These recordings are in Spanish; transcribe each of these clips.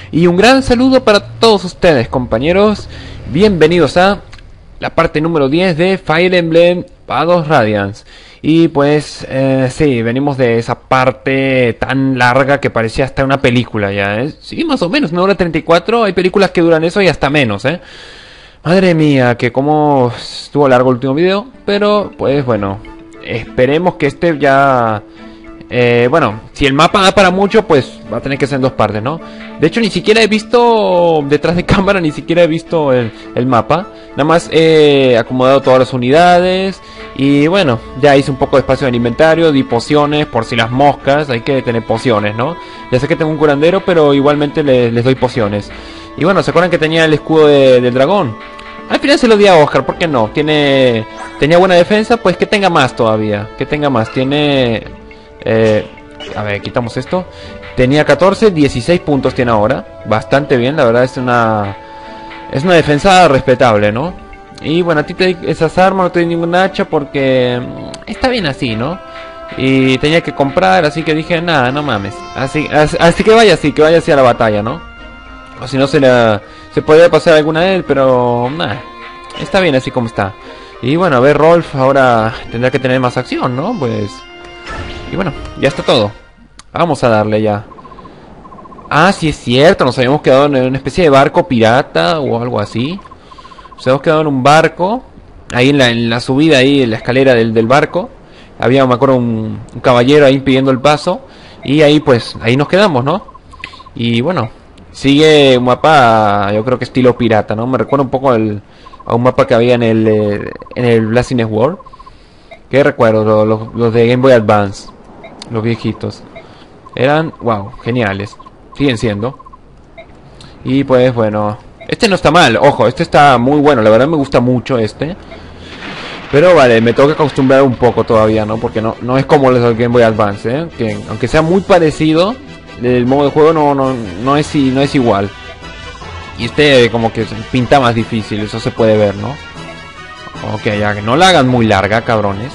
Y un gran saludo para todos ustedes, compañeros. Bienvenidos a la parte número 10 de Fire Emblem Shadows Radiance. Y pues, sí, venimos de esa parte tan larga que parecía hasta una película ya, ¿eh? Sí, más o menos, 1 hora 34. Hay películas que duran eso y hasta menos, ¿eh? Madre mía, que como estuvo largo el último video. Pero, pues bueno, esperemos que este ya... bueno, si el mapa da para mucho, pues va a tener que ser en dos partes, ¿no? De hecho, ni siquiera he visto detrás de cámara, ni siquiera he visto el mapa. Nada más he acomodado todas las unidades. Y bueno, ya hice un poco de espacio en el inventario. Di pociones por si las moscas. Hay que tener pociones, ¿no? Ya sé que tengo un curandero, pero igualmente les doy pociones. Y bueno, ¿se acuerdan que tenía el escudo del dragón? Al final se lo di a Oscar, ¿por qué no? Tenía buena defensa, pues que tenga más todavía. Que tenga más, tiene... a ver, quitamos esto. Tenía 14, 16 puntos tiene ahora. Bastante bien, la verdad es una defensa respetable, ¿no? Y bueno, a ti te doy esas armas, no te doy ninguna hacha porque está bien así, ¿no? Y tenía que comprar, así que dije, nada, no mames. Así que vaya así a la batalla, ¿no? O si no se podría pasar alguna de él, pero nada, está bien así como está. Y bueno, a ver, Rolf ahora tendrá que tener más acción, ¿no? Pues... Y bueno, ya está todo. Vamos a darle ya. Ah, sí es cierto, nos habíamos quedado en una especie de barco pirata o algo así. Nos habíamos quedado en un barco. Ahí en la subida, ahí en la escalera del barco. Había, me acuerdo, un caballero ahí impidiendo el paso. Y ahí pues, ahí nos quedamos, ¿no? Y bueno, sigue un mapa, yo creo que estilo pirata, ¿no? Me recuerda un poco a un mapa que había en el Blazing World. Que recuerdo, los de Game Boy Advance. Los viejitos. Eran, wow, geniales. Siguen siendo. Y pues bueno, este no está mal, ojo, este está muy bueno. La verdad me gusta mucho este. Pero vale, me tengo que acostumbrar un poco todavía, ¿no? Porque no es como los del Game Boy Advance, ¿eh? Que aunque sea muy parecido, el modo de juego no es igual. Y este como que pinta más difícil, eso se puede ver, ¿no? Ok, ya que no la hagan muy larga, cabrones.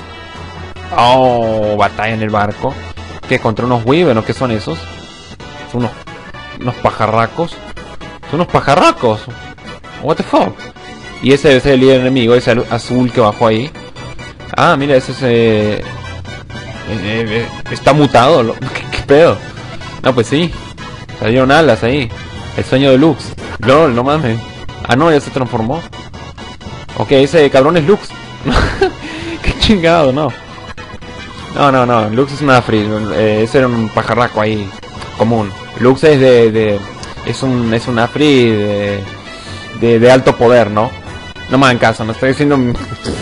Oh, batalla en el barco. ¿Qué? ¿Contra unos Wyvern o qué son esos? Son unos pajarracos. Son unos pajarracos. What the fuck. Y ese es el líder enemigo, ese azul que bajó ahí. Ah, mira, ese está mutado. ¿Qué pedo? No, pues sí. Salieron alas ahí. El sueño de Lux. LOL, no mames. Ah, no, ya se transformó. Ok, ese cabrón es Lux. Qué chingado, no. No, Lux es una free. Ese era un pajarraco ahí común. Lux es es un Afri de alto poder, ¿no? No me hagan caso, no estoy diciendo. No,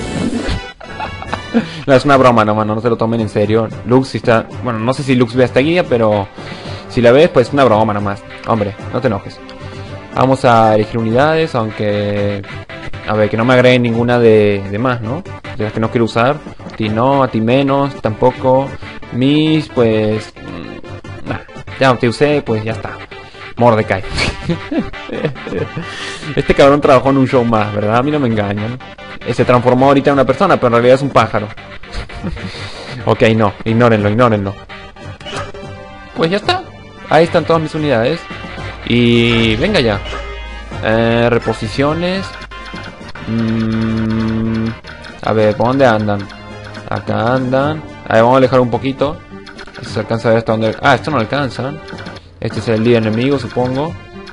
es una broma, no se lo tomen en serio. Lux está, bueno, no sé si Lux ve esta guía, pero si la ves, pues es una broma nomás. Hombre, no te enojes. Vamos a elegir unidades, aunque... A ver, que no me agreguen ninguna de más, ¿no? De las que no quiero usar. A ti no, a ti menos, tampoco. Mis, pues... Nah, ya te usé, pues ya está. Mordecai. Este cabrón trabajó en un show más, ¿verdad? A mí no me engañan. Se transformó ahorita en una persona, pero en realidad es un pájaro. Ok, no, ignórenlo. Pues ya está. Ahí están todas mis unidades. Y venga ya. Reposiciones. A ver, ¿por dónde andan? Acá andan. A ver, vamos a alejar un poquito. Se alcanza a ver hasta dónde... Ah, esto no alcanza. Este es el líder enemigo, supongo.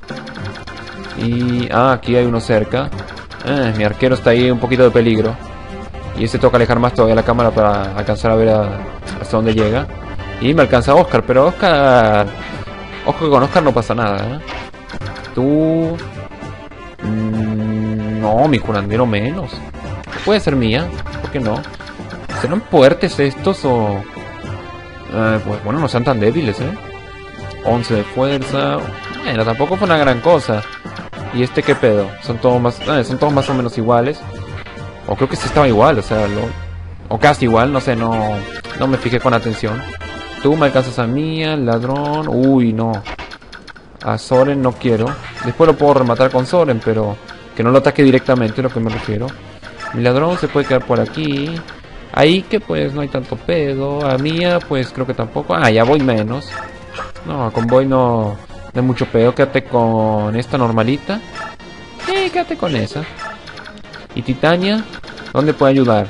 Y... Ah, aquí hay uno cerca. Mi arquero está ahí un poquito de peligro. Y ese toca alejar más todavía la cámara para alcanzar a ver hasta dónde llega. Y me alcanza Oscar, pero Oscar... Ojo que con Oscar no pasa nada, ¿eh? Tú... No, mi curandero menos. Puede ser mía, ¿por qué no? ¿Serán fuertes estos o...? Pues bueno, no sean tan débiles, ¿eh? 11 de fuerza. Bueno, tampoco fue una gran cosa. ¿Y este qué pedo? Son todos más o menos iguales. O creo que sí estaba igual, o sea, o casi igual, no sé, no me fijé con atención. Tú me alcanzas a mí, al ladrón. Uy, no. A Soren no quiero. Después lo puedo rematar con Soren, pero que no lo ataque directamente, es lo que me refiero. Mi ladrón se puede quedar por aquí. Ahí que pues no hay tanto pedo. A Mía pues creo que tampoco. Ah, ya voy menos. No, con Boy no No hay mucho pedo. Quédate con esta normalita. Sí, quédate con esa. Y Titania, ¿dónde puede ayudar?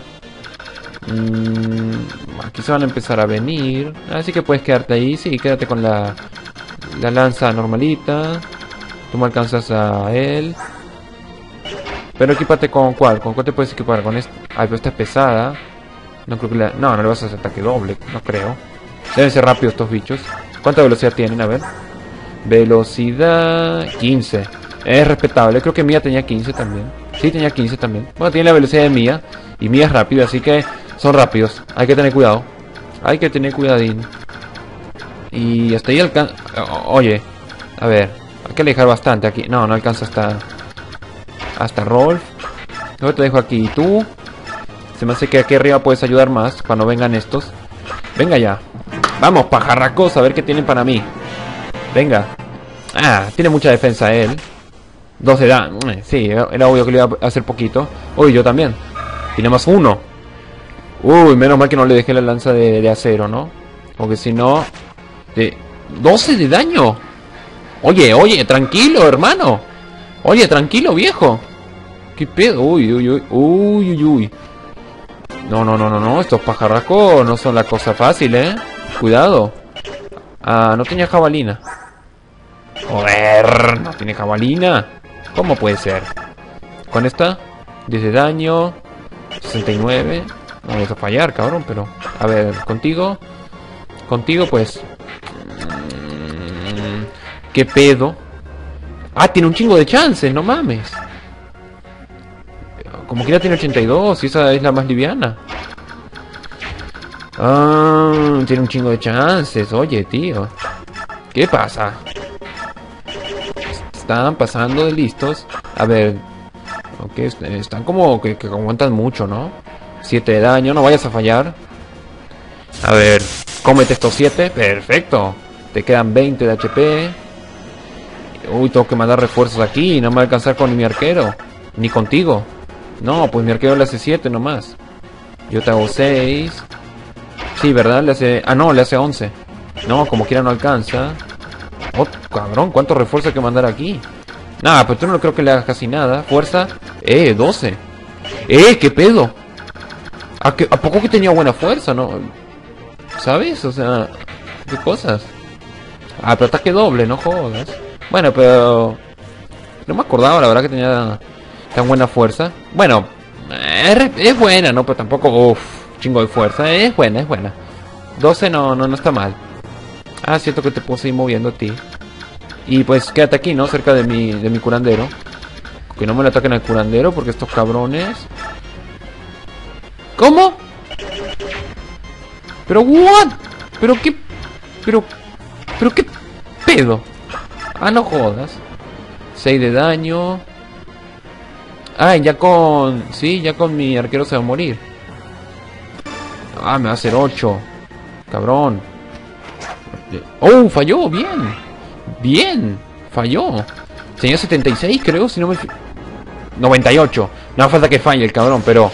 Aquí se van a empezar a venir. Así que puedes quedarte ahí. Sí, quédate con la lanza normalita. Tú me alcanzas a él. Pero equípate con cuál. ¿Con cuál te puedes equipar? Con esta. Ay, pero esta es pesada. No creo que la... No, no le vas a hacer ataque doble. No creo. Deben ser rápidos estos bichos. ¿Cuánta velocidad tienen? A ver. Velocidad 15. Es respetable. Creo que Mía tenía 15 también. Sí, tenía 15 también. Bueno, tiene la velocidad de Mía. Y Mía es rápido, así que son rápidos. Hay que tener cuidado. Hay que tener cuidadín. Y hasta ahí alcanza... Oye. A ver. Hay que alejar bastante aquí. No, no alcanza hasta Rolf. Luego te dejo aquí. Y tú... Se me hace que aquí arriba puedes ayudar más cuando vengan estos. Venga ya. Vamos, pajarracos, a ver qué tienen para mí. Venga. Ah, tiene mucha defensa él. 2 de daño. Sí, era obvio que le iba a hacer poquito. Uy, yo también. Tiene más 1. Uy, menos mal que no le dejé la lanza de acero, ¿no? Porque si no... 12 de daño. Oye, tranquilo, hermano. Oye, tranquilo, viejo. ¿Qué pedo? Uy. No, estos pajarracos no son la cosa fácil, Cuidado. Ah, no tenía jabalina. Joder, no tiene jabalina. ¿Cómo puede ser? Con esta, 10 de daño, 69. No vamos a fallar, cabrón, pero... A ver, contigo, pues... ¿Qué pedo? Ah, tiene un chingo de chances, no mames. Como que ya tiene 82 y esa es la más liviana. Ah, tiene un chingo de chances. Oye, tío. ¿Qué pasa? Están pasando de listos. A ver. Ok, están como que aguantan mucho, ¿no? 7 de daño, no vayas a fallar. A ver, cómete estos 7. Perfecto. Te quedan 20 de HP. Uy, tengo que mandar refuerzos aquí. No me va a alcanzar con mi arquero. Ni contigo. No, pues mi arquero le hace 7 nomás. Yo te hago 6. Sí, ¿verdad? Le hace... Ah, no, le hace 11. No, como quiera no alcanza. Oh, cabrón, ¿cuánto refuerzo hay que mandar aquí? Nada, pero tú no creo que le hagas casi nada. Fuerza. 12. ¿Qué pedo? ¿A poco que tenía buena fuerza, no? ¿Sabes? O sea, ¿qué cosas? Ah, pero ataque doble, no jodas. Bueno, pero... No me acordaba, la verdad, que tenía tan buena fuerza. Bueno, es buena, ¿no? Pero tampoco, uff, chingo de fuerza. Es buena. 12 no está mal. Ah, cierto que te puedo seguir moviendo a ti. Y pues quédate aquí, ¿no? Cerca de mi curandero. Que no me lo ataquen al curandero, porque estos cabrones... ¿Cómo? ¿Pero what? ¿Pero qué? ¿Pero qué pedo? Ah, no jodas. 6 de daño. Ah, ya con... Sí, ya con mi arquero se va a morir. Ah, me va a hacer 8. Cabrón. Oh, falló, bien. Falló. Tenía 76, creo, si no me... 98. No hace falta que falle el cabrón, pero...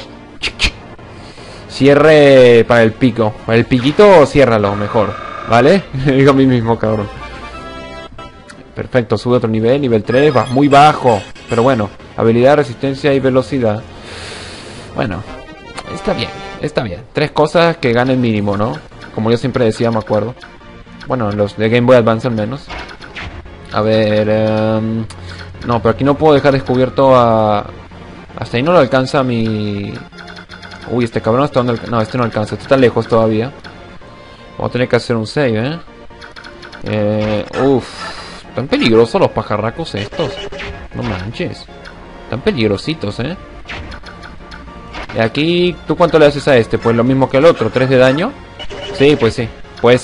Cierre para el pico. Para el piquito, ciérralo mejor. ¿Vale? Digo a mí mismo, cabrón. Perfecto, sube a otro nivel 3, vas muy bajo. Pero bueno, habilidad, resistencia y velocidad. Bueno, está bien. 3 cosas que ganen mínimo, ¿no? Como yo siempre decía, me acuerdo. Bueno, los de Game Boy Advance al menos. A ver... no, pero aquí no puedo dejar descubierto a... Hasta ahí no lo alcanza mi... Uy, este cabrón hasta donde... No, este no alcanza, este está lejos todavía. Vamos a tener que hacer un save, tan peligrosos los pajarracos estos. No manches. Tan peligrositos, Y aquí, ¿tú cuánto le haces a este? Pues lo mismo que al otro, 3 de daño. Sí, pues sí.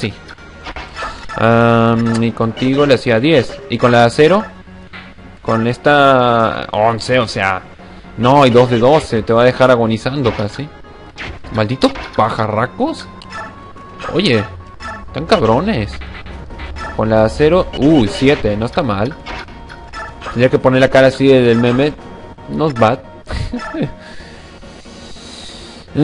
Y contigo le hacía 10. Y con la de acero, con esta 11, o sea... No, y 2 de 12, te va a dejar agonizando casi. Malditos pajarracos. Oye, tan cabrones. Con la de acero, 7, no está mal. Tendría que poner la cara así del meme. Not bad.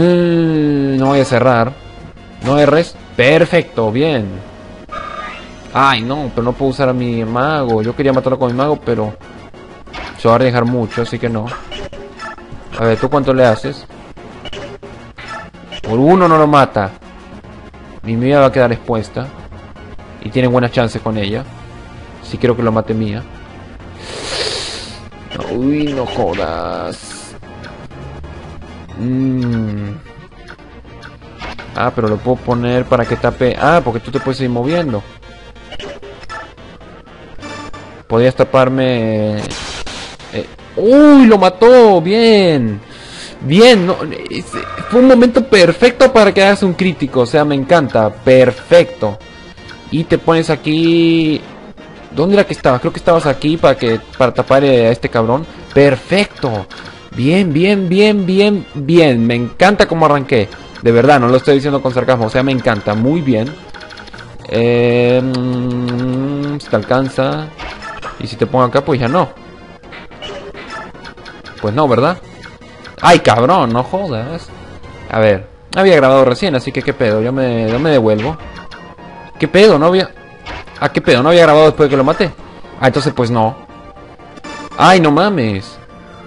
No voy a cerrar. No erres. Perfecto, bien. Ay, no, pero no puedo usar a mi mago. Yo quería matarlo con mi mago, pero se va a arriesgar mucho, así que no. A ver, ¿tú cuánto le haces? Por uno no lo mata. Mi Mía va a quedar expuesta. Y tiene buenas chances con ella. Si quiero que lo mate Mía. Uy, no jodas. Ah, pero lo puedo poner para que tape. Ah, porque tú te puedes ir moviendo. Podías taparme. Uy, lo mató. Bien. Bien, no, fue un momento perfecto para que hagas un crítico. O sea, me encanta. Perfecto. Y te pones aquí. ¿Dónde era que estabas? Creo que estabas aquí para tapar a este cabrón. Perfecto. Bien, bien, bien, bien, bien. Me encanta cómo arranqué. De verdad, no lo estoy diciendo con sarcasmo. O sea, me encanta. Muy bien. Si te alcanza. Y si te pongo acá, pues ya no. Pues no, ¿verdad? ¡Ay, cabrón! No jodas. A ver. Había grabado recién, así que ¿qué pedo? Yo me devuelvo. ¿Qué pedo? No había... Ah, ¿qué pedo? ¿No había grabado después de que lo maté? Ah, entonces pues no. ¡Ay, no mames!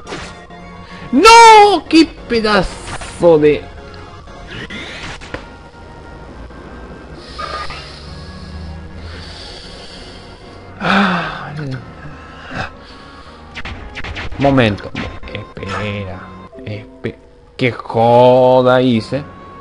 ¡No! ¡Qué pedazo de... Momento. Espera. ¿Qué joda hice?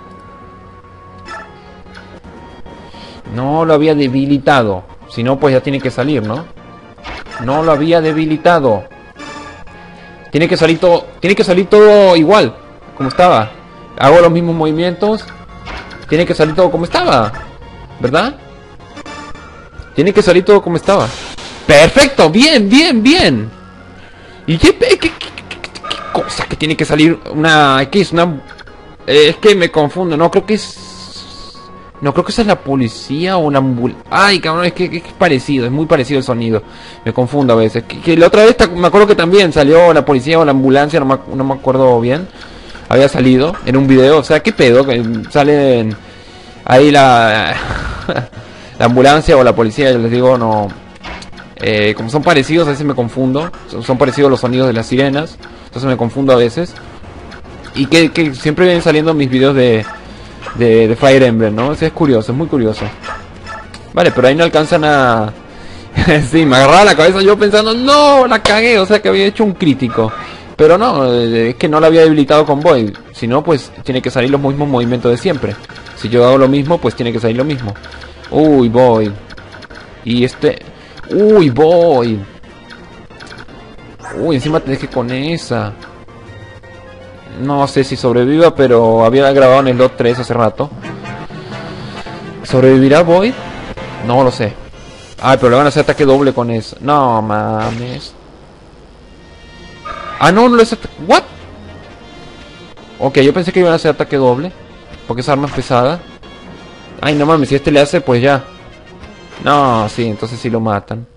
No lo había debilitado. Si no, pues ya tiene que salir, ¿no? No lo había debilitado. Tiene que salir todo igual, como estaba. Hago los mismos movimientos. Tiene que salir todo como estaba, ¿verdad? Tiene que salir todo como estaba. ¡Perfecto! ¡Bien, bien, bien! ¿Y qué cosa que tiene que salir? ¿Qué es? Es que me confundo. No, creo que es... No, creo que esa es la policía o una ambulancia. Ay, cabrón, es que es parecido, es muy parecido el sonido. Me confundo a veces. Que la otra vez me acuerdo que también salió la policía o la ambulancia, no me acuerdo bien. Había salido en un video, o sea, ¿qué pedo? Que salen ahí la ambulancia o la policía, yo les digo, no. Como son parecidos, a veces me confundo. Son parecidos los sonidos de las sirenas, entonces me confundo a veces. Y que siempre vienen saliendo mis videos de Fire Emblem, ¿no? O sea, es curioso, es muy curioso. Vale, pero ahí no alcanzan a... Sí, me agarraba la cabeza yo pensando, no, la cagué, o sea que había hecho un crítico. Pero no, es que no la había debilitado con Void. Si no, pues tiene que salir los mismos movimientos de siempre. Si yo hago lo mismo, pues tiene que salir lo mismo. Uy, Void. Y este... Uy, Void. Uy, encima te dejé con esa. No sé si sobreviva, pero había grabado en el Lot 3 hace rato. ¿Sobrevivirá Void? No lo sé. Ay, pero le van a hacer ataque doble con eso. No mames. Ah, no, no le hace... ¿What? Ok, yo pensé que iban a hacer ataque doble, porque es arma pesada. Ay, no mames, si este le hace, pues ya. No, sí, entonces sí lo matan.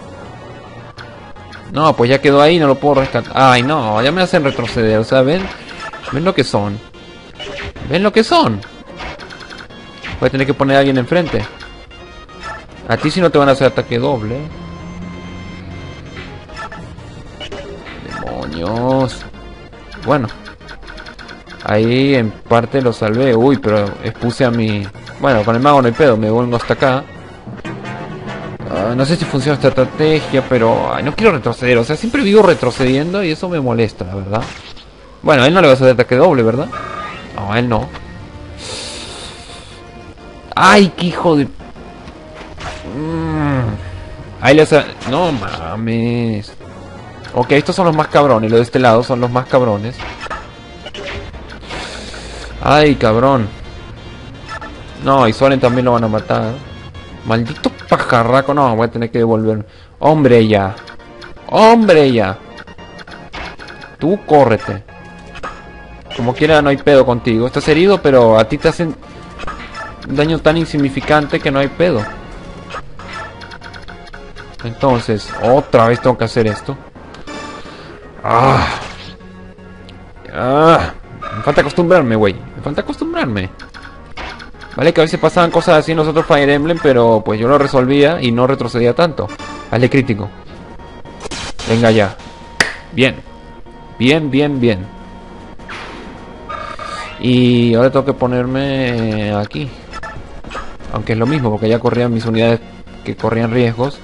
No, pues ya quedó ahí, no lo puedo rescatar. Ay, no, ya me hacen retroceder, o sea, ¿ven? ¿Ven lo que son? ¿Ven lo que son? Voy a tener que poner a alguien enfrente. A ti si no te van a hacer ataque doble. Demonios. Bueno. Ahí en parte lo salvé. Uy, pero expuse a mi... Bueno, con el mago no hay pedo, me vuelvo hasta acá. No sé si funciona esta estrategia, pero... Ay, no quiero retroceder, o sea, siempre vivo retrocediendo y eso me molesta, la verdad. Bueno, a él no le vas a hacer ataque doble, ¿verdad? No, a él no. ¡Ay, qué hijo de... Ahí le hace... No mames. Ok, estos son los más cabrones. Los de este lado son los más cabrones. Ay, cabrón. No, y Soren también lo van a matar. Maldito pajarraco. No, voy a tener que devolver. Hombre ya. Hombre ya. Tú córrete. Como quiera no hay pedo contigo. Estás herido, pero a ti te hacen un daño tan insignificante que no hay pedo. Entonces, otra vez tengo que hacer esto. Me falta acostumbrarme, güey. Me falta acostumbrarme. Vale, que a veces pasaban cosas así en los otros Fire Emblem, pero pues yo lo resolvía y no retrocedía tanto. Hazle crítico. Venga ya. Bien. Bien, bien, bien. Y ahora tengo que ponerme aquí. Aunque es lo mismo, porque ya corrían mis unidades que corrían riesgos.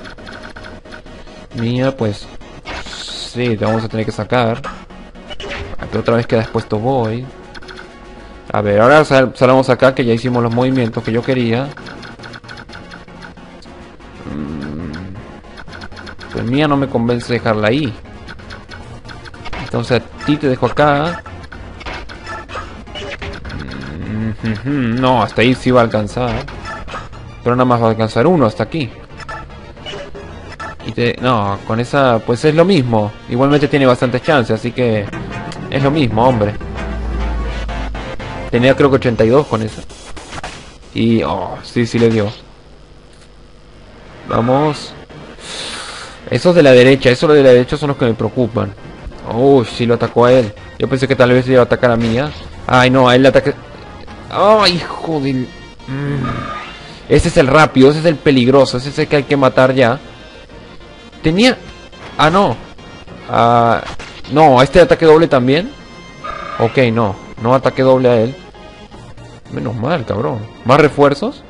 Mía, pues... sí, te vamos a tener que sacar. Aquí otra vez queda expuesto Void. A ver, ahora salamos acá, que ya hicimos los movimientos que yo quería. Pues Mía no me convence dejarla ahí. Entonces a ti te dejo acá. No, hasta ahí sí va a alcanzar. Pero nada más va a alcanzar uno hasta aquí. No, con esa pues es lo mismo. Igualmente tiene bastantes chances, así que es lo mismo, hombre. Tenía creo que 82 con esa. Y... oh, sí, sí le dio. Vamos. Esos de la derecha, esos de la derecha son los que me preocupan. Uy, sí lo atacó a él. Yo pensé que tal vez iba a atacar a Mía. Ay, no, a él le ataque. ¡Ay, hijo de... Ese es el rápido, ese es el peligroso. Ese es el que hay que matar ya. Tenía... ah, no. No, ¿a este ataque doble también? Ok, no. No ataque doble a él. Menos mal, cabrón. ¿Más refuerzos?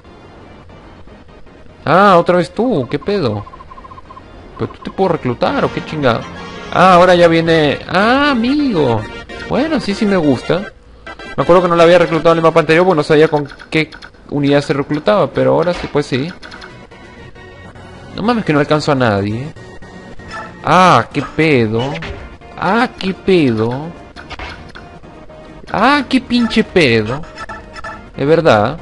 Ah, otra vez tú. ¿Qué pedo? ¿Pero tú te puedo reclutar o qué chingado? Ah, ahora ya viene... ah, amigo. Bueno, sí, sí me gusta. Me acuerdo que no la había reclutado en el mapa anterior porque no sabía con qué unidad se reclutaba. Pero ahora sí, pues sí. No mames que no alcanzo a nadie. Ah, qué pedo. Ah, qué pedo. Ah, qué pinche pedo. Es verdad.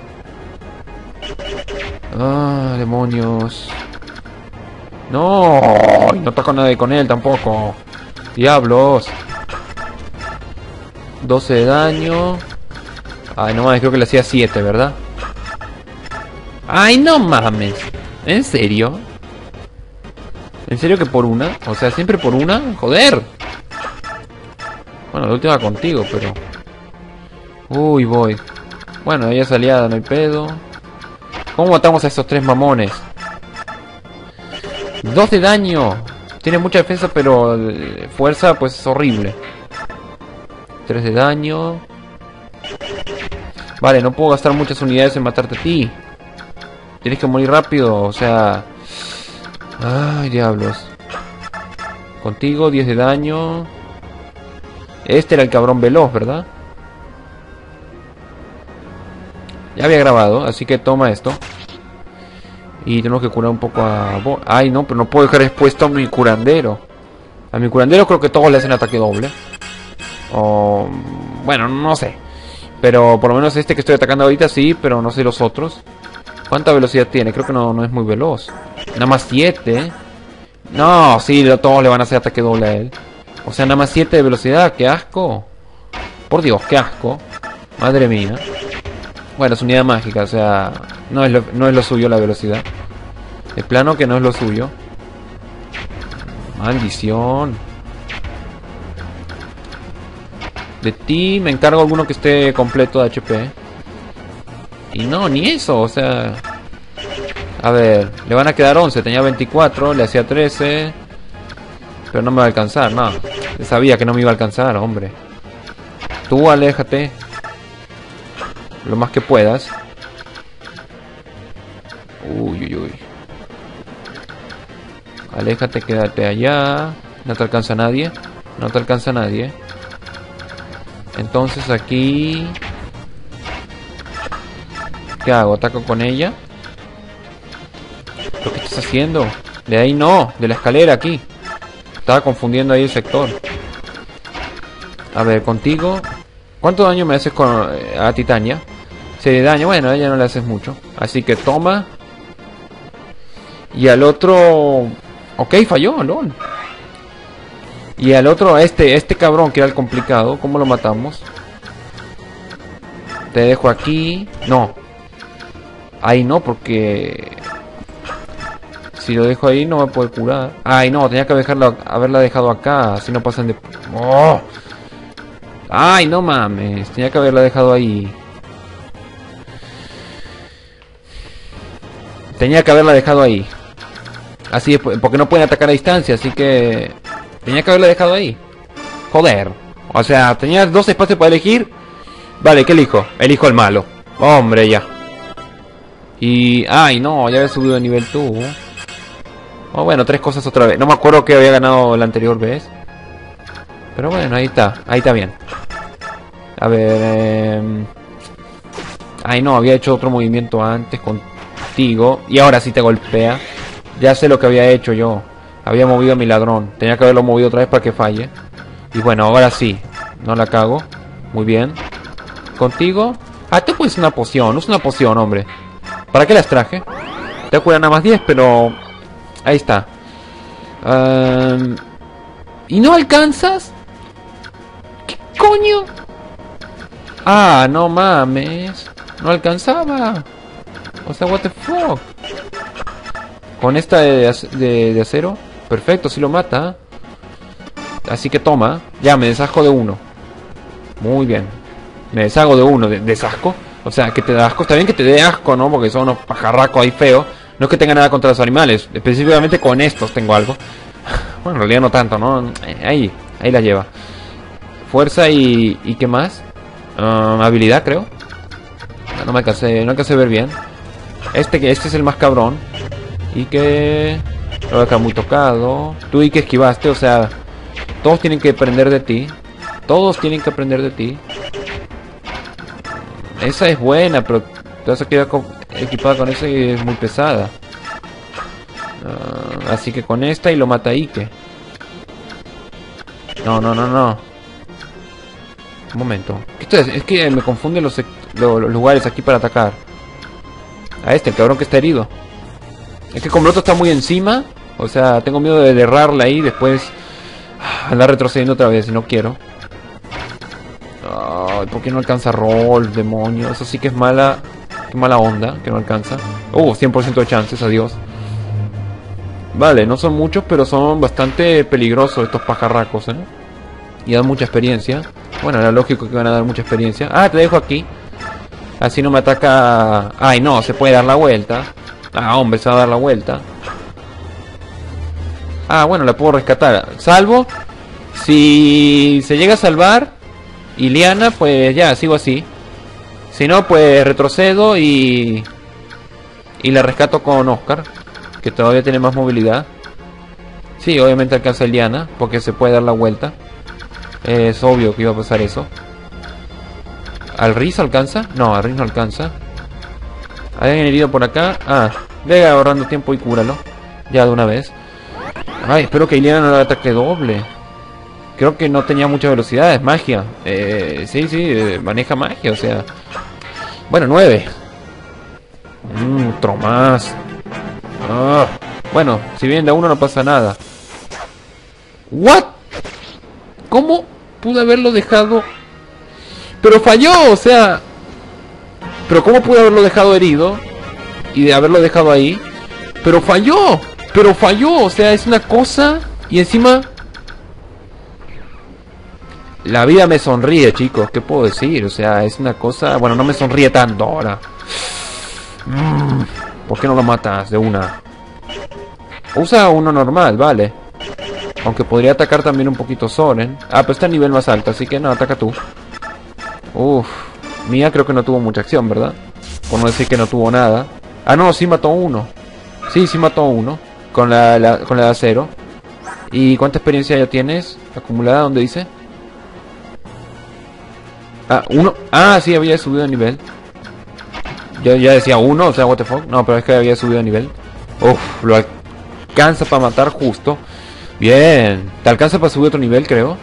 Ah, demonios. No, no ataco a nadie con él tampoco. Diablos. 12 de daño. Ay, no mames, creo que le hacía 7, ¿verdad? Ay, no mames. ¿En serio? ¿En serio que por una? O sea, siempre por una. Joder. Bueno, la última contigo, pero... uy, voy. Bueno, ella es aliada, no hay pedo. ¿Cómo matamos a esos tres mamones? 2 de daño. Tiene mucha defensa, pero fuerza pues es horrible. 3 de daño. Vale, no puedo gastar muchas unidades en matarte a ti. Tienes que morir rápido, o sea... ay, diablos. Contigo, 10 de daño. Este era el cabrón veloz, ¿verdad? Ya había grabado, así que toma esto. Y tenemos que curar un poco a... ay, no, pero no puedo dejar expuesto a mi curandero. A mi curandero creo que todos le hacen ataque doble. O... bueno, no sé. Pero por lo menos este que estoy atacando ahorita sí, pero no sé los otros. ¿Cuánta velocidad tiene? Creo que no es muy veloz. Nada más 7. No, sí, todos le van a hacer ataque doble a él. O sea, nada más 7 de velocidad. ¡Qué asco! Por Dios, qué asco. Madre mía. Bueno, es unidad mágica, o sea... no es lo suyo la velocidad. De plano que no es lo suyo. Maldición. De ti me encargo alguno que esté completo de HP. Y no, ni eso, o sea... a ver, le van a quedar 11. Tenía 24, le hacía 13. Pero no me va a alcanzar, no. Sabía que no me iba a alcanzar, hombre. Tú aléjate lo más que puedas. Uy, uy, uy. Aléjate, quédate allá. No te alcanza nadie. No te alcanza nadie. Entonces aquí... ¿qué hago? ¿Ataco con ella? ¿Pero qué estás haciendo? De ahí no, de la escalera aquí. Estaba confundiendo ahí el sector. A ver, contigo. ¿Cuánto daño me haces a Titania? 6 de daño, bueno, a ella no le haces mucho. Así que toma. Y al otro... ok, falló, lol. Y al otro, este cabrón que era el complicado, ¿cómo lo matamos? Te dejo aquí. No. Ahí no, porque... si lo dejo ahí no me puede curar. Ay, no, tenía que haberla dejado acá. Así no pasan de... ¡oh! Ay, no mames. Tenía que haberla dejado ahí. Tenía que haberla dejado ahí. Así es, porque no pueden atacar a distancia, así que... Tenía que haberla dejado ahí. Joder. O sea, tenía 2 espacios para elegir. Vale, ¿qué elijo? Elijo el malo. Hombre, ya. Y... Ay, no, ya había subido de nivel tú. Oh, bueno, 3 cosas otra vez. No me acuerdo que había ganado la anterior vez. Pero bueno, ahí está bien. A ver... Ay, no, había hecho otro movimiento antes contigo. Y ahora sí te golpea. Ya sé lo que había hecho yo. Había movido a mi ladrón. Tenía que haberlo movido otra vez para que falle. Y bueno, ahora sí. No la cago. Muy bien. Contigo. Ah, te puedes una poción. Usa una poción, hombre. ¿Para qué las traje? Te curan nada más 10, pero... Ahí está. ¿Y no alcanzas? ¿Qué coño? Ah, no mames. No alcanzaba. O sea, what the fuck. Con esta de acero. Perfecto, si lo mata. Así que toma. Ya, me desasco de uno. Muy bien. Me deshago de uno. ¿Desasco? O sea, que te da asco. Está bien que te dé asco, ¿no? Porque son unos pajarracos ahí feos. No es que tenga nada contra los animales. Específicamente con estos tengo algo. Bueno, en realidad no tanto, ¿no? Ahí la lleva. Fuerza y ¿qué más? Habilidad, creo. No alcancé a ver bien. Este es el más cabrón. Y que... Lo voy a dejar muy tocado. Tú y que esquivaste, o sea... Todos tienen que aprender de ti. Todos tienen que aprender de ti. Esa es buena, pero... Te vas a quedar equipada con esa y es muy pesada. Así que con esta y lo mata Ike. No. Un momento. Es que me confunden los lugares aquí para atacar. A el cabrón que está herido. Es que como el otro está muy encima. O sea, tengo miedo de derrarla ahí y después andar retrocediendo otra vez y no quiero. Ay, ¿por qué no alcanza roll, demonio? Eso sí que es mala. Qué mala onda, que no alcanza. 100% de chances, adiós. Vale, no son muchos, pero son bastante peligrosos estos pajarracos, ¿eh? Y dan mucha experiencia. Bueno, era lógico que iban a dar mucha experiencia. Ah, te dejo aquí. Así no me ataca... Ay, no, se puede dar la vuelta. Ah, hombre, se va a dar la vuelta. Ah, bueno, la puedo rescatar. Salvo si se llega a salvar Iliana, pues ya, sigo así. Si no, pues retrocedo y la rescato con Oscar, que todavía tiene más movilidad. Sí, obviamente alcanza a Iliana, porque se puede dar la vuelta. Es obvio que iba a pasar eso. ¿Al Riz alcanza? No, al Riz no alcanza. ¿Hay alguien herido por acá? Ah, ve ahorrando tiempo y cúralo. Ya de una vez. Ay, espero que Iliana no le ataque doble. Creo que no tenía mucha velocidad, es magia. Sí, maneja magia, o sea... Bueno, 9. Otro más. Bueno, si bien de uno no pasa nada. ¿What? ¿Cómo pude haberlo dejado? Pero falló, o sea... Pero ¿cómo pude haberlo dejado herido? Y de haberlo dejado ahí. Pero falló, o sea, es una cosa. Y encima... La vida me sonríe, chicos, ¿qué puedo decir? O sea, es una cosa... Bueno, no me sonríe tanto ahora. ¿Por qué no lo matas de una? Usa uno normal, vale. Aunque podría atacar también un poquito Soren. Ah, pero está a nivel más alto, así que no, ataca tú. Mía creo que no tuvo mucha acción, ¿verdad? Por no decir que no tuvo nada. Ah, no, sí mató uno. Sí mató uno. Con la de acero. ¿Y cuánta experiencia ya tienes acumulada? ¿Dónde dice? Ah, 1. Ah, sí, había subido de nivel. Yo ya decía 1, o sea, what the fuck. No, pero es que había subido de nivel. Lo alcanza para matar justo. Bien. Te alcanza para subir otro nivel, creo.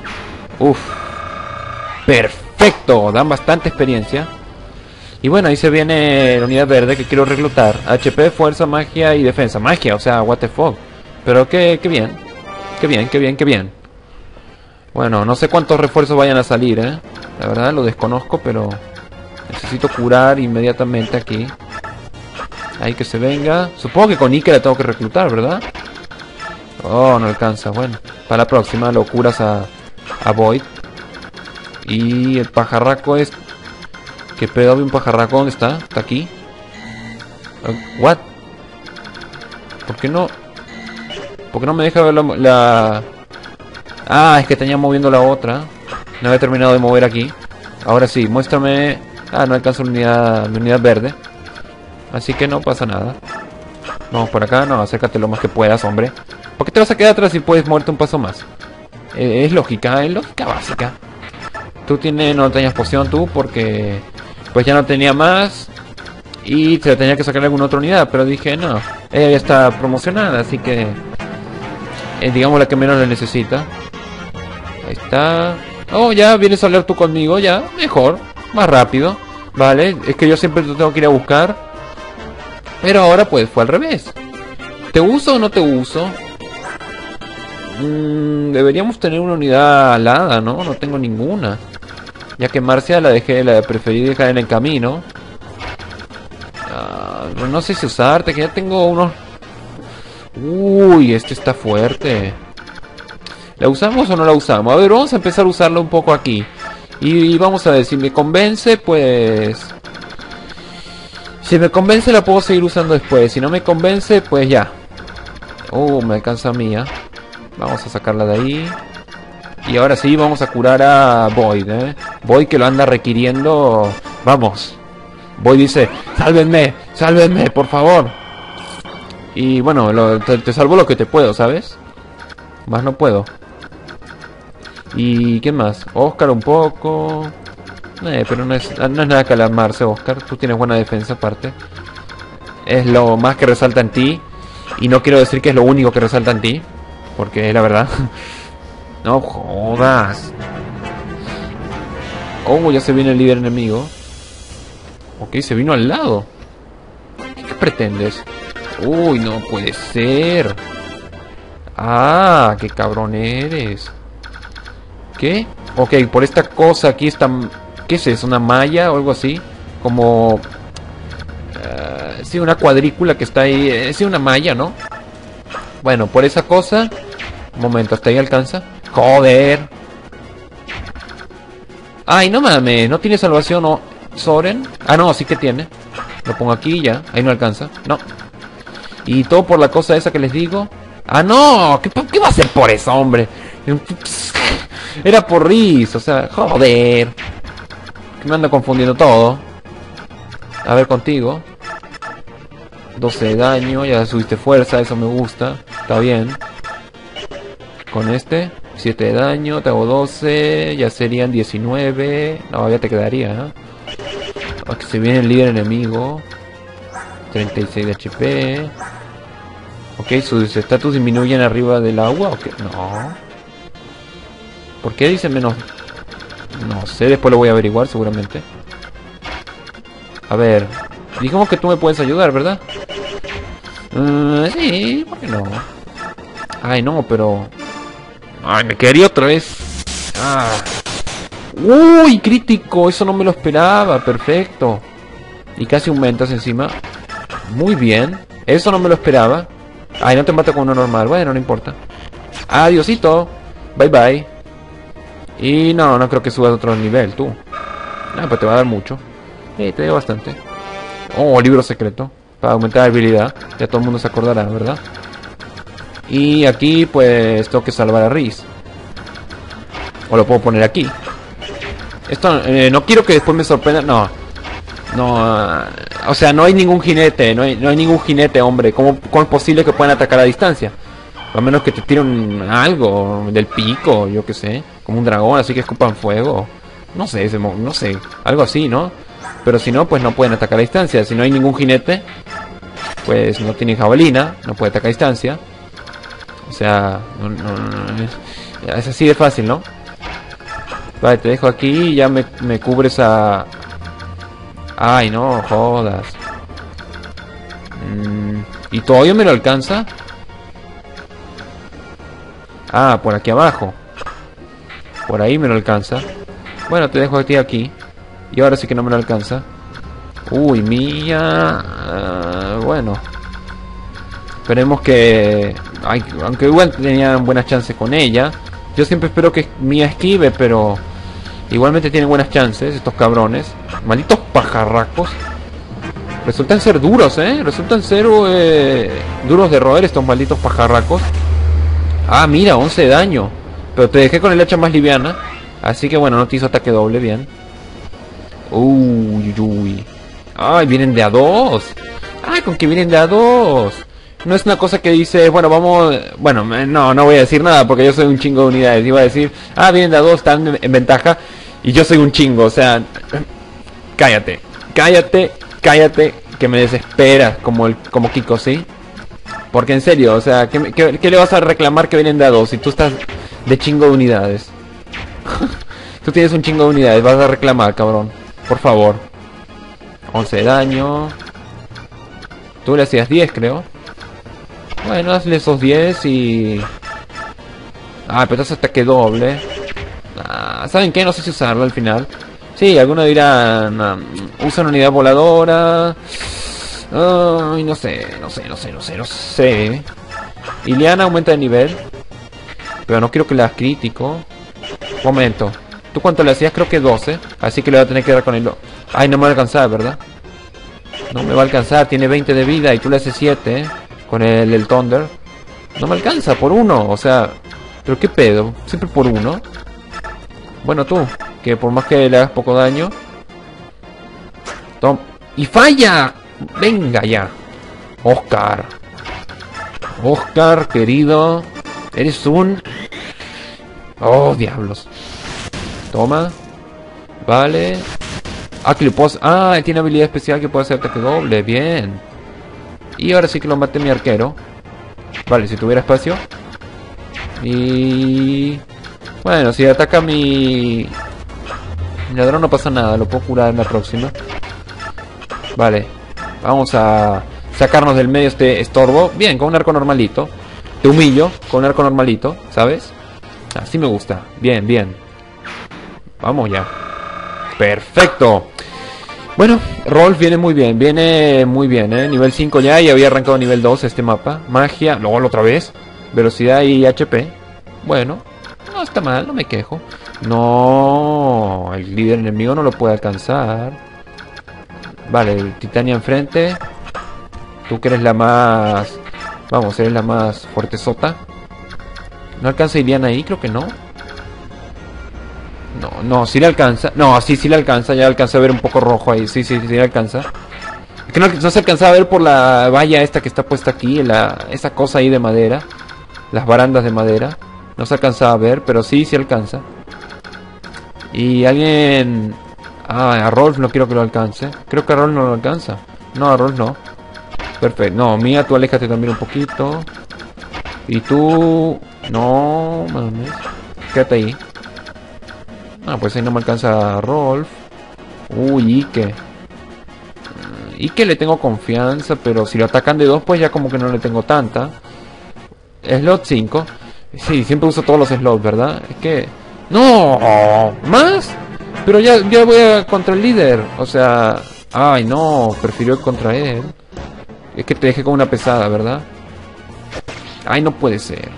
Perfecto. Dan bastante experiencia. Y bueno, ahí se viene la unidad verde que quiero reclutar. HP, fuerza, magia y defensa. Magia, o sea, what the fuck. Pero qué bien. Qué bien. Bueno, no sé cuántos refuerzos vayan a salir, ¿eh? La verdad lo desconozco, pero... Necesito curar inmediatamente aquí. Ahí que se venga. Supongo que con Ike la tengo que reclutar, ¿verdad? No alcanza. Bueno, para la próxima lo curas a Void. Y el pajarraco es... ¿Qué pedo? ¿Hay un pajarraco? ¿Dónde está? ¿Está aquí? ¿What? ¿Por qué no? ¿Por qué no me deja ver la... Ah, es que tenía moviendo la otra. No había terminado de mover aquí. Ahora sí, muéstrame... Ah, no alcanzo mi unidad verde. Así que no pasa nada. Vamos por acá. No, acércate lo más que puedas, hombre. ¿Por qué te vas a quedar atrás si puedes moverte un paso más? Es lógica básica. Tú no tenías poción tú porque... Pues ya no tenía más. Y se tenía que sacar alguna otra unidad. Pero dije, no. Ella ya está promocionada, así que... digamos la que menos la necesita. Ahí está. Oh, ya vienes a hablar tú conmigo, ya. Mejor. Más rápido. Vale, es que yo siempre te tengo que ir a buscar. Pero ahora pues fue al revés. ¿Te uso o no te uso? Deberíamos tener una unidad alada, ¿no? No tengo ninguna. Ya que Marcia la preferí dejar en el camino. No sé si usarte, que ya tengo unos... Uy, este está fuerte. ¿La usamos o no la usamos? A ver, vamos a empezar a usarla un poco aquí. Y vamos a ver, si me convence, pues... Si me convence la puedo seguir usando después. Si no me convence, pues ya. Me alcanza mía. Vamos a sacarla de ahí. Y ahora sí, vamos a curar a Void, ¿eh? Void que lo anda requiriendo... Vamos. Void dice, sálvenme, sálvenme, por favor. Y bueno, te salvo lo que te puedo, ¿sabes? Más no puedo. ¿Y qué más? Oscar un poco... pero no es nada que alarmarse, Oscar. Tú tienes buena defensa aparte. Es lo más que resalta en ti. Y no quiero decir que es lo único que resalta en ti, porque es la verdad. No jodas. Ya se viene el líder enemigo. Ok, se vino al lado. ¿Qué pretendes? Uy, no puede ser. Qué cabrón eres. ¿Qué? Ok, por esta cosa aquí está... ¿Qué es eso? ¿Una malla o algo así? Como... sí, una cuadrícula que está ahí. Sí, una malla, ¿no? Bueno, por esa cosa... Un momento, ¿hasta ahí alcanza? ¡Joder! ¡Ay, no mames! ¿No tiene salvación o Soren? No, sí que tiene. Lo pongo aquí y ya. Ahí no alcanza. No. Y todo por la cosa esa que les digo. ¡No! ¿Qué va a hacer por eso, hombre? Era por Riz, o sea, joder. Que me ando confundiendo todo. A ver, contigo 12 de daño, ya subiste fuerza, eso me gusta. Está bien. Con este 7 de daño, te hago 12. Ya serían 19. No, ya te quedaría, ¿eh? Aquí se viene el líder enemigo. 36 de HP. Ok, sus estatus disminuyen arriba del agua. Ok, no. ¿Por qué dice menos? No sé, después lo voy a averiguar seguramente. A ver, digamos que tú me puedes ayudar, ¿verdad? Sí, ¿por qué no? Ay, no, pero... Ay, me quedaría otra vez. Uy, crítico, eso no me lo esperaba, perfecto. Y casi aumentas encima. Muy bien, eso no me lo esperaba. Ay, no te mata con uno normal, bueno, no importa. Adiosito, bye bye. Y no creo que subas a otro nivel, tú. Pues te va a dar mucho. Te da bastante. Libro secreto. Para aumentar la habilidad. Ya todo el mundo se acordará, ¿verdad? Y aquí, pues, tengo que salvar a Riz. O lo puedo poner aquí. Esto, no quiero que después me sorprenda. No, o sea, no hay ningún jinete. No hay ningún jinete, hombre. ¿Cómo es posible que puedan atacar a distancia? A menos que te tiren algo del pico, yo que sé. Como un dragón, así que escupan fuego. No sé, algo así, ¿no? Pero si no, pues no pueden atacar a distancia. Si no hay ningún jinete, pues no tienen jabalina, no puede atacar a distancia. O sea, es así de fácil, ¿no? Vale, te dejo aquí y ya me cubres a... Ay, no, jodas. ¿Y todavía me lo alcanza? Por aquí abajo. Por ahí me lo alcanza. Bueno, te dejo a ti aquí. Y ahora sí que no me lo alcanza. Uy, Mía. Bueno. Esperemos que... aunque igual tenían buenas chances con ella. Yo siempre espero que Mía esquive, pero... igualmente tienen buenas chances estos cabrones. Malditos pajarracos. Resultan ser duros, resultan ser duros de roer estos malditos pajarracos. Ah, mira, 11 de daño. Pero te dejé con el hacha más liviana. Así que bueno, no te hizo ataque doble, bien. Uy, uy. Ay, vienen de a dos. Ay, con que vienen de a dos. No es una cosa que dice, bueno, vamos... Bueno, no voy a decir nada porque yo soy un chingo de unidades. Iba a decir, ah, vienen de a dos, están en ventaja. Y yo soy un chingo, o sea... Cállate, cállate, cállate, que me desesperas como Kiko, ¿sí? Porque en serio, o sea, ¿qué le vas a reclamar que vienen de a dos si tú estás de chingo de unidades? Tú tienes un chingo de unidades, vas a reclamar, cabrón. Por favor. 11 de daño. Tú le hacías 10, creo. Bueno, hazle esos 10 y... Ah, pero es ataque doble. Ah, ¿saben qué? No sé si usarlo al final. Sí, algunos dirán... usa una unidad voladora... Ay, no sé. Iliana aumenta de nivel. Pero no quiero que le hagas crítico. Momento. ¿Tú cuánto le hacías? Creo que 12. Así que le voy a tener que dar con el... Ay, no me va a alcanzar, ¿verdad? No me va a alcanzar. Tiene 20 de vida y tú le haces 7. Con el Thunder. No me alcanza por 1. O sea... ¿Pero qué pedo? Siempre por 1. Bueno, tú. Que por más que le hagas poco daño... Tom. ¡Y falla! Venga ya. Oscar. Oscar, querido. Eres un... Oh, diablos. Toma. Vale. Ah, que le puedo... Ah, tiene habilidad especial que puede hacer ataque doble. Bien. Y ahora sí que lo mate mi arquero. Vale, si tuviera espacio. Y... Bueno, si ataca mi ladrón no pasa nada. Lo puedo curar en la próxima. Vale. Vamos a sacarnos del medio este estorbo. Bien, con un arco normalito. Te humillo con un arco normalito, ¿sabes? Así me gusta. Bien, bien. Vamos ya. Perfecto. Bueno, Rolf viene muy bien. Viene muy bien, Nivel 5 ya. Y había arrancado nivel 2 este mapa. Magia. Luego otra vez. Velocidad y HP. Bueno. No está mal, no me quejo. No. El líder enemigo no lo puede alcanzar. Vale, el Titania enfrente. Tú que eres la más... Vamos, eres la más fuertezota. ¿No alcanza Iliana ahí? Creo que no. No, sí le alcanza. No, sí le alcanza. Ya alcanza a ver un poco rojo ahí. Sí le alcanza. Es que no se alcanza a ver por la valla esta que está puesta aquí. Esa cosa ahí de madera. Las barandas de madera. No se alcanza a ver, pero sí alcanza. Y alguien... Ah, a Rolf no quiero que lo alcance. Creo que a Rolf no lo alcanza. No, a Rolf no. Perfecto. No, Mía, tú aléjate también un poquito. Y tú... No, mames. Quédate ahí. Ah, pues ahí no me alcanza a Rolf. Uy, Ike. Ike le tengo confianza, pero si lo atacan de 2, pues ya como que no le tengo tanta. Slot 5. Sí, siempre uso todos los slots, ¿verdad? Es que... ¡No! ¿Más? Pero ya voy contra el líder. O sea... Ay, no. Prefirió ir contra él. Es que te dejé con una pesada, ¿verdad? Ay, no puede ser.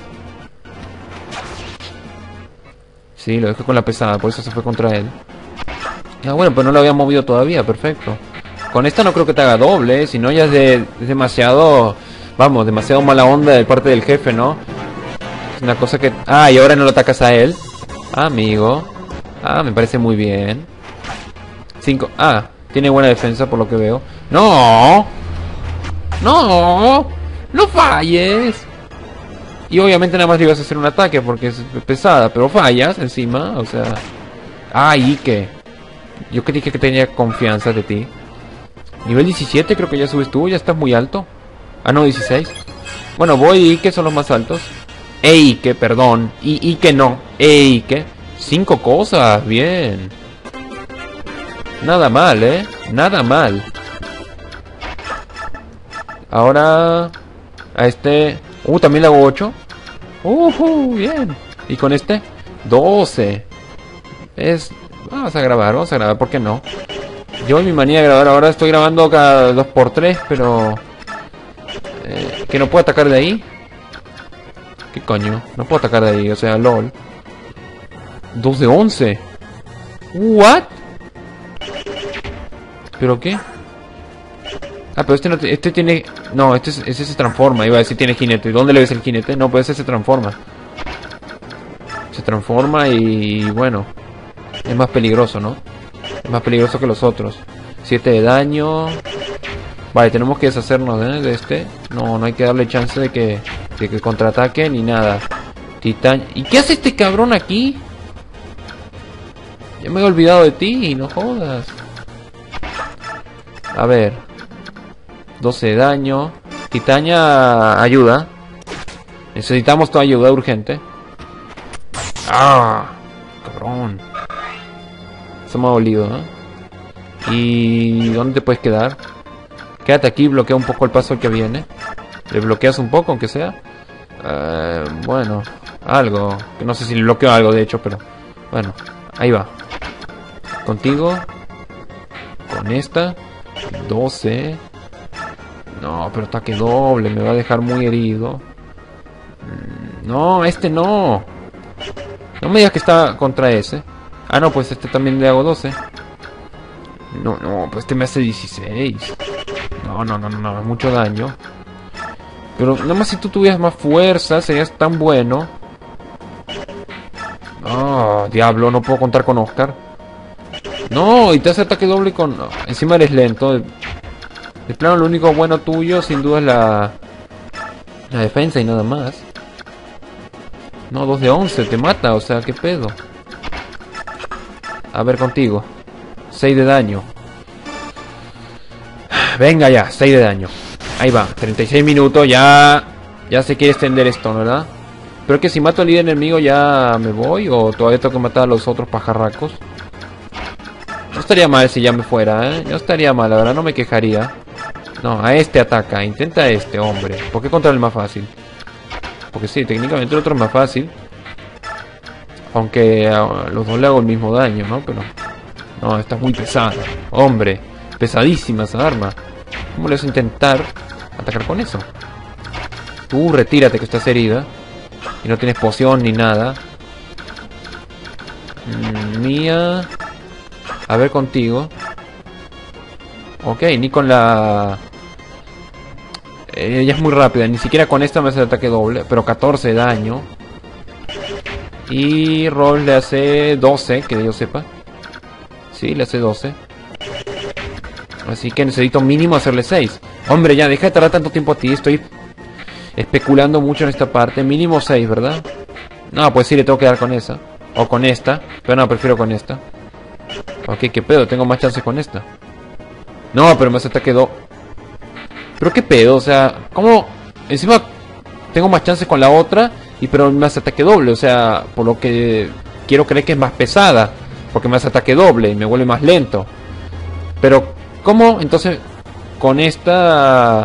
Sí, lo dejé con la pesada. Por eso se fue contra él. Ah, bueno, pues no lo había movido todavía. Perfecto. Con esta no creo que te haga doble, si no ya es demasiado... Vamos, demasiado mala onda de parte del jefe, ¿no? Es una cosa que... Ah, y ahora no lo atacas a él. Ah, amigo. Ah, me parece muy bien. 5. Ah, tiene buena defensa por lo que veo. ¡No! ¡No! ¡No falles! Y obviamente nada más le ibas a hacer un ataque porque es pesada, pero fallas encima, o sea... Ah, Ike. Yo que dije que tenía confianza de ti. Nivel 17 creo que ya subes tú, ya estás muy alto. Ah, no, 16. Bueno, voy y Ike son los más altos. Ike, perdón. Y Ike no. Ike. 5 cosas, bien. Nada mal, nada mal. Ahora... A este... también le hago 8. Bien. Y con este... 12. Vamos a grabar, ¿por qué no? Yo en mi manía de grabar ahora estoy grabando cada 2×3, pero... que no puedo atacar de ahí. ¿Qué coño? No puedo atacar de ahí, o sea, LOL. 2 de 11. ¿What? ¿Pero qué? Ah, pero este no, este tiene... No, este se transforma, iba a decir tiene jinete. ¿Dónde le ves el jinete? No, pues ese se transforma. Se transforma y bueno, es más peligroso, ¿no? Es más peligroso que los otros. 7 de daño. Vale, tenemos que deshacernos de este. No, no hay que darle chance de que contraataque ni nada. Titán. ¿Y qué hace este cabrón aquí? Ya me he olvidado de ti, no jodas. A ver. 12 de daño. Titania ayuda. Necesitamos tu ayuda urgente. ¡Ah! Cabrón. Se me ha dolido, ¿no? ¿Y dónde te puedes quedar? Quédate aquí, bloquea un poco el paso que viene. Le bloqueas un poco, aunque sea. Bueno, algo. No sé si le bloqueo algo, de hecho, pero... Bueno, ahí va. Contigo. Con esta. 12. No, pero ataque doble. Me va a dejar muy herido. No, este no. No me digas que está contra ese. Ah, no, pues este también le hago 12. No, pues este me hace 16. No, mucho daño. Pero nada más si tú tuvieras más fuerza, serías tan bueno. Oh, diablo, no puedo contar con Oscar. No, y te hace ataque doble con... Encima eres lento. De plano, lo único bueno tuyo, sin duda, es la defensa y nada más. No, 2 de 11, te mata, o sea, ¿qué pedo? A ver, contigo. 6 de daño. Venga ya, 6 de daño. Ahí va, 36 minutos, ya se quiere extender esto, ¿verdad? Pero que si mato al líder enemigo ya me voy, o todavía tengo que matar a los otros pajarracos. No estaría mal si ya me fuera, ¿eh? No estaría mal, la verdad, no me quejaría. No, a este ataca, intenta a este, hombre. ¿Por qué contra el más fácil? Porque sí, técnicamente el otro es más fácil. Aunque a los dos le hago el mismo daño, ¿no? Pero... No, está muy pesada. Hombre, pesadísima esa arma. ¿Cómo le vas a intentar atacar con eso? Tú retírate que estás herida. Y no tienes poción ni nada. Mía. A ver contigo. Ok, ni con la... ella es muy rápida. Ni siquiera con esta me hace el ataque doble. Pero 14 de daño. Y Roll le hace 12, que yo sepa. Sí, le hace 12. Así que necesito mínimo hacerle 6. Hombre, ya, deja de tardar tanto tiempo a ti. Estoy especulando mucho en esta parte. Mínimo 6, ¿verdad? No, pues sí, le tengo que dar con esa. O con esta. Pero no, prefiero con esta. Ok, qué pedo, tengo más chances con esta. No, pero me hace ataque do... Pero qué pedo, o sea... ¿Cómo? Encima tengo más chances con la otra. Y pero me hace ataque doble, o sea... Por lo que quiero creer que es más pesada. Porque me hace ataque doble y me vuelve más lento. Pero, ¿cómo? Entonces, con esta...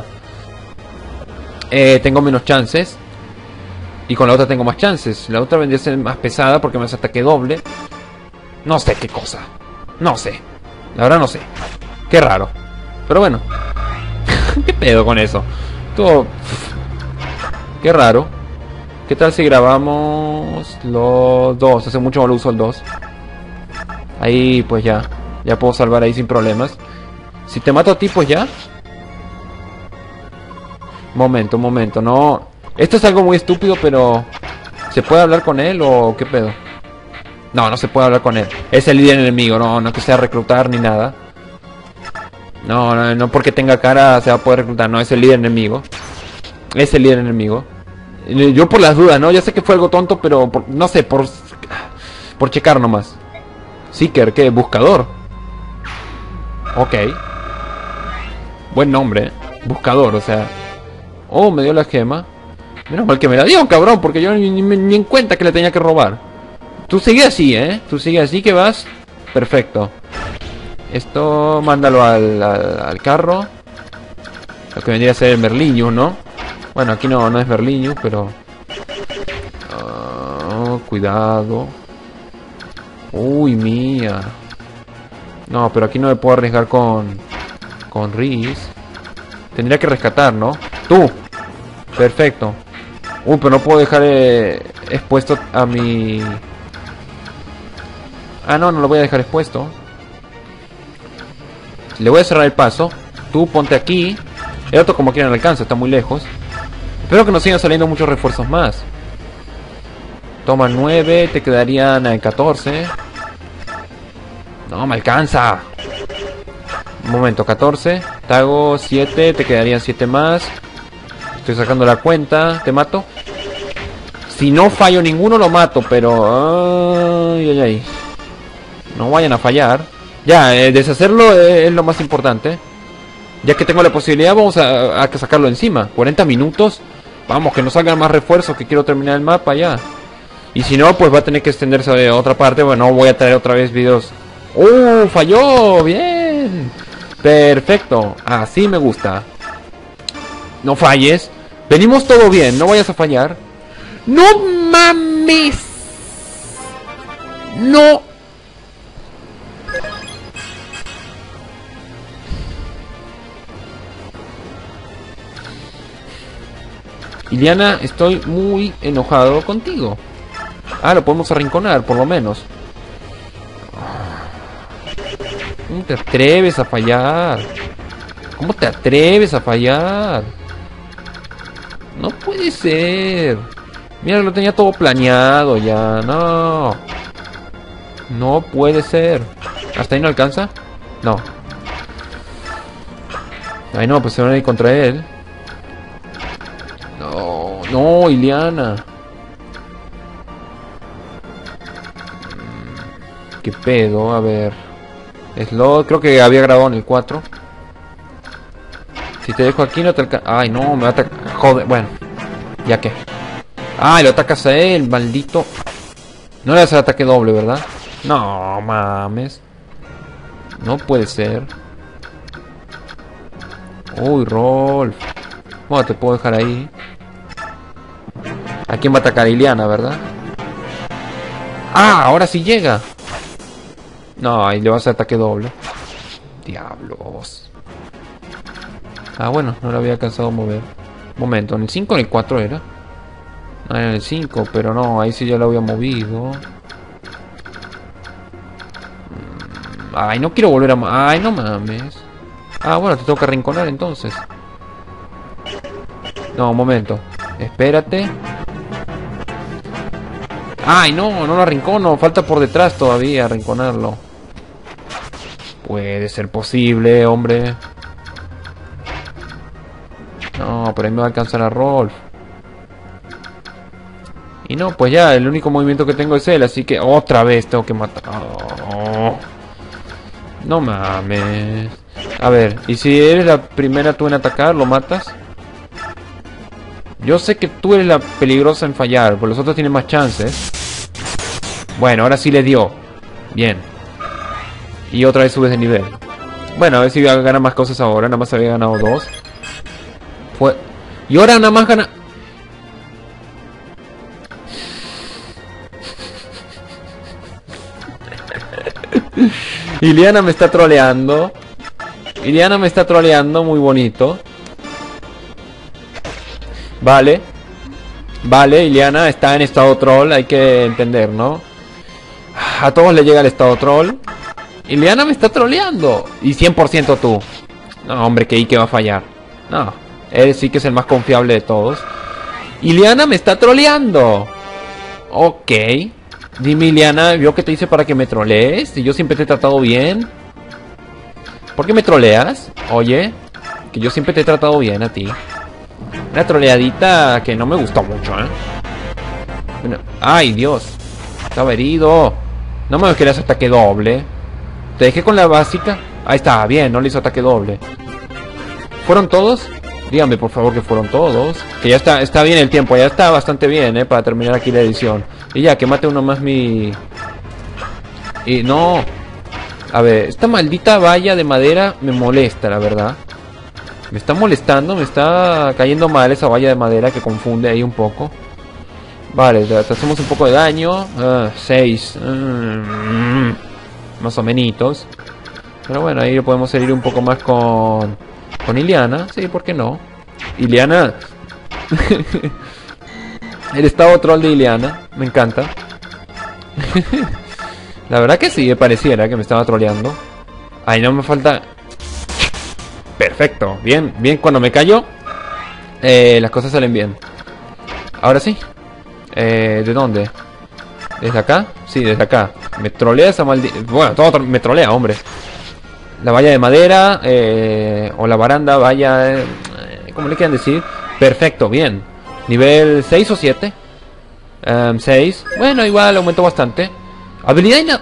tengo menos chances. Y con la otra tengo más chances. La otra vendría a ser más pesada porque me hace ataque doble. No sé qué cosa. No sé. La verdad no sé. Qué raro. Pero bueno. ¿Qué pedo con eso? Todo... Qué raro. ¿Qué tal si grabamos los dos? Hace mucho no lo uso el 2. Ahí pues ya puedo salvar ahí sin problemas. Si te mato a ti pues ya. Momento, no. Esto es algo muy estúpido, pero ¿se puede hablar con él o qué pedo? No se puede hablar con él. Es el líder enemigo, no que sea reclutar ni nada. No porque tenga cara se va a poder reclutar. No, es el líder enemigo. Es el líder enemigo. Yo por las dudas, ¿no? Ya sé que fue algo tonto, pero no sé, por checar nomás. Seeker, ¿qué? Buscador. Ok. Buen nombre, ¿eh? Buscador, o sea. Oh, me dio la gema. Menos mal que me la dio, cabrón, porque yo ni en cuenta que le tenía que robar. Tú sigue así, ¿eh? Tú sigue así que vas. Perfecto. Esto, mándalo al carro. Lo que vendría a ser el Merlinius, ¿no? Bueno, aquí no es Merlinius, pero... cuidado. Uy, mía. No, pero aquí no me puedo arriesgar con Riz. Tendría que rescatar, ¿no? ¡Tú! Perfecto. Uy, pero no puedo dejar expuesto a mi... Ah, no lo voy a dejar expuesto. Le voy a cerrar el paso. Tú ponte aquí. El otro como quiera no alcanza, está muy lejos. Espero que nos sigan saliendo muchos refuerzos más. Toma 9, te quedarían 14. No, me alcanza. Un momento, 14. Te hago 7, te quedarían 7 más. Estoy sacando la cuenta. ¿Te mato? Si no fallo ninguno lo mato, pero... Ay, ay, ay. No vayan a fallar. Ya, deshacerlo es lo más importante. Ya que tengo la posibilidad, vamos a sacarlo encima. 40 minutos. Vamos, que no salgan más refuerzos, que quiero terminar el mapa ya. Y si no, pues va a tener que extenderse a otra parte. Bueno, voy a traer otra vez videos. ¡Oh! ¡Falló! ¡Bien! Perfecto. Así me gusta. No falles. Venimos todo bien, no vayas a fallar. ¡No mames! ¡No! Iliana, estoy muy enojado contigo. Ah, lo podemos arrinconar, por lo menos. ¿Cómo te atreves a fallar? ¿Cómo te atreves a fallar? No puede ser. Mira, lo tenía todo planeado ya. No. No puede ser. ¿Hasta ahí no alcanza? No. Ay, no, pues se van a ir contra él. No, no, Iliana. ¿Qué pedo? A ver. Slot, creo que había grabado en el 4. Si te dejo aquí no te alcanza. Ay, no, me va a atacar. Joder, bueno. Ya que. Ay, lo atacas a él, maldito. No le haces ataque doble, ¿verdad? No, mames. No puede ser. Uy, Rolf. Bueno, te puedo dejar ahí. ¿A quién va a atacar? Iliana, ¿verdad? Ah, ahora sí llega. No, ahí le vas a hacer ataque doble. Diablos. Ah, bueno, no lo había alcanzado a mover. Momento, ¿en el 5 o en el 4 era? Ah, en el 5, pero no, ahí sí ya lo había movido. Ay, no quiero volver a... Ay, no mames. Ah, bueno, te tengo que arrinconar entonces. No, un momento. Espérate. Ay, no, no lo arrincono. Falta por detrás todavía arrinconarlo. Puede ser posible, hombre. No, pero ahí me va a alcanzar a Rolf. Y no, pues ya, el único movimiento que tengo es él, así que otra vez tengo que matar. Oh. No mames. A ver, ¿y si eres la primera tú en atacar, lo matas? Yo sé que tú eres la peligrosa en fallar, porque los otros tienen más chances. Bueno, ahora sí le dio. Bien. Y otra vez subes de nivel. Bueno, a ver si gana más cosas ahora. Nada más había ganado 2. Fue... Y ahora nada más gana... Iliana me está troleando. Iliana me está troleando, muy bonito. Vale. Vale, Iliana está en estado troll, hay que entender, ¿no? A todos le llega el estado troll. Iliana me está troleando. Y 100% tú. No, hombre, que Ike va a fallar. No, él sí que es el más confiable de todos. Iliana me está troleando. Ok. Dime, Iliana, ¿yo qué te hice para que me trolees? Si yo siempre te he tratado bien. ¿Por qué me troleas? Oye, que yo siempre te he tratado bien a ti. Una troleadita que no me gustó mucho, ¿eh? Bueno, ay, Dios. Estaba herido. No me querías ataque doble. Te dejé con la básica. Ahí está, bien, no le hizo ataque doble. ¿Fueron todos? Dígame por favor que fueron todos. Que ya está bien el tiempo, ya está bastante bien, para terminar aquí la edición. Y ya, que mate uno más mi... Y no. A ver, esta maldita valla de madera me molesta, la verdad. Me está molestando, me está cayendo mal esa valla de madera que confunde ahí un poco. Vale, te hacemos un poco de daño. 6. Más o menos. Pero bueno, ahí podemos herir un poco más con Iliana. Sí, ¿por qué no? Iliana. El estado troll de Iliana. Me encanta. La verdad que sí, me pareciera que me estaba troleando. Ay, no me falta... Perfecto, bien, bien. Cuando me callo, las cosas salen bien. Ahora sí. ¿De dónde? ¿Desde acá? Sí, desde acá. Me trolea esa maldita... Bueno, todo me trolea, hombre. La valla de madera, o la baranda, valla... ¿cómo le quieran decir? Perfecto, bien. Nivel 6 o 7. 6. Bueno, igual aumentó bastante. Habilidad y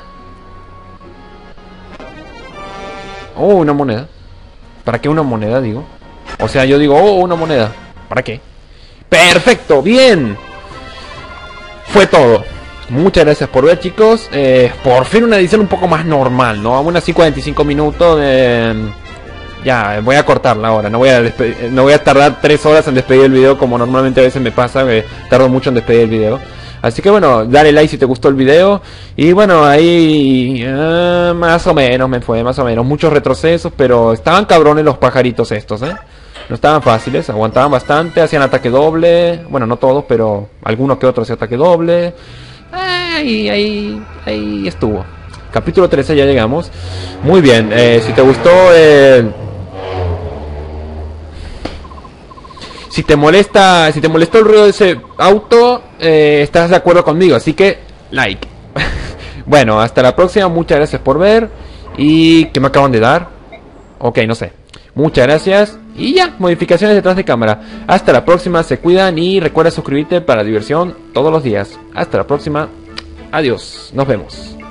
Oh, una moneda. ¿Para qué una moneda, digo? O sea, yo digo, oh, una moneda. ¿Para qué? Perfecto, bien. Fue todo. Muchas gracias por ver, chicos. Por fin una edición un poco más normal, ¿no? Aún así 45 minutos. Ya, voy a cortarla ahora. No voy a tardar 3 horas en despedir el video como normalmente a veces me pasa. Tardo mucho en despedir el video. Así que bueno, dale like si te gustó el video. Y bueno, ahí más o menos me fue, más o menos. Muchos retrocesos, pero estaban cabrones los pajaritos estos, ¿eh? No estaban fáciles, aguantaban bastante, hacían ataque doble. Bueno, no todos, pero algunos que otros hacían ataque doble. Ahí estuvo. Capítulo 13 ya llegamos. Muy bien, si te gustó... Si te molestó el ruido de ese auto, estás de acuerdo conmigo, así que like. Bueno, hasta la próxima, muchas gracias por ver. ¿Y qué me acaban de dar? Ok, no sé. Muchas gracias. Y ya, modificaciones detrás de cámara. Hasta la próxima, se cuidan y recuerda suscribirte para diversión todos los días. Hasta la próxima. Adiós, nos vemos.